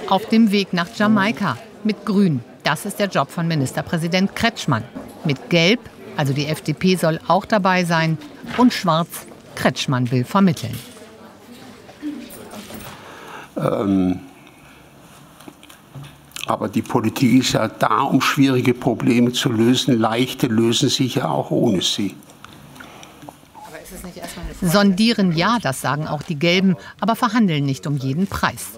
Auf dem Weg nach Jamaika mit Grün. Das ist der Job von Ministerpräsident Kretschmann. Mit Gelb, also die FDP soll auch dabei sein, und Schwarz, Kretschmann will vermitteln. Aber die Politik ist ja da, um schwierige Probleme zu lösen. Leichte lösen sich ja auch ohne sie. Sondieren ja, das sagen auch die Gelben, aber verhandeln nicht um jeden Preis.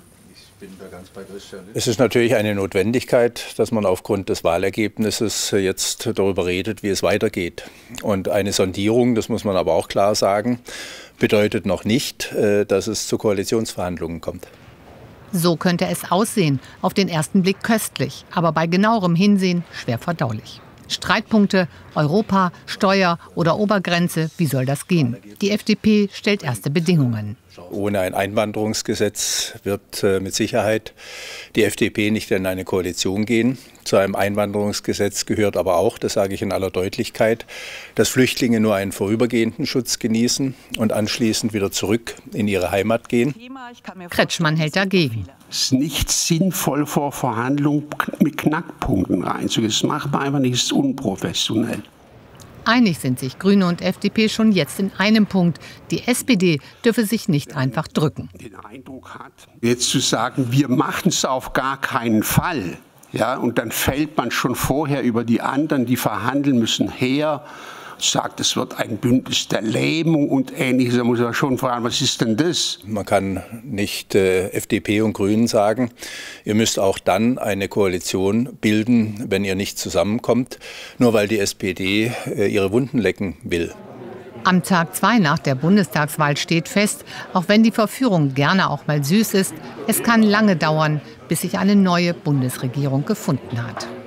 Es ist natürlich eine Notwendigkeit, dass man aufgrund des Wahlergebnisses jetzt darüber redet, wie es weitergeht. Und eine Sondierung, das muss man aber auch klar sagen, bedeutet noch nicht, dass es zu Koalitionsverhandlungen kommt. So könnte es aussehen, auf den ersten Blick köstlich, aber bei genauerem Hinsehen schwer verdaulich. Streitpunkte, Europa, Steuer oder Obergrenze, wie soll das gehen? Die FDP stellt erste Bedingungen. Ohne ein Einwanderungsgesetz wird mit Sicherheit die FDP nicht in eine Koalition gehen. Zu einem Einwanderungsgesetz gehört aber auch, das sage ich in aller Deutlichkeit, dass Flüchtlinge nur einen vorübergehenden Schutz genießen und anschließend wieder zurück in ihre Heimat gehen. Kretschmann hält dagegen. Es ist nicht sinnvoll, vor Verhandlungen mit Knackpunkten reinzugehen. Das macht man einfach nicht, das ist unprofessionell. Einig sind sich Grüne und FDP schon jetzt in einem Punkt. Die SPD dürfe sich nicht einfach drücken. Den Eindruck hat, jetzt zu sagen, wir machen es auf gar keinen Fall. Ja, und dann fällt man schon vorher über die anderen, die verhandeln müssen, her. Sagt, es wird ein Bündnis der Lähmung und Ähnliches. Da muss man schon fragen, was ist denn das? Man kann nicht FDP und Grünen sagen, ihr müsst auch dann eine Koalition bilden, wenn ihr nicht zusammenkommt, nur weil die SPD ihre Wunden lecken will. Am Tag 2 nach der Bundestagswahl steht fest, auch wenn die Verführung gerne auch mal süß ist, es kann lange dauern, bis sich eine neue Bundesregierung gefunden hat.